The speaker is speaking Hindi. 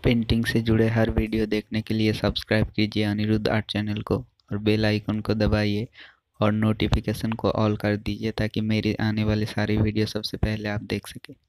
पेंटिंग से जुड़े हर वीडियो देखने के लिए सब्सक्राइब कीजिए अनिरुद्ध आर्ट चैनल को और बेल आइकन को दबाइए और नोटिफिकेशन को ऑल कर दीजिए ताकि मेरी आने वाली सारी वीडियो सबसे पहले आप देख सकें।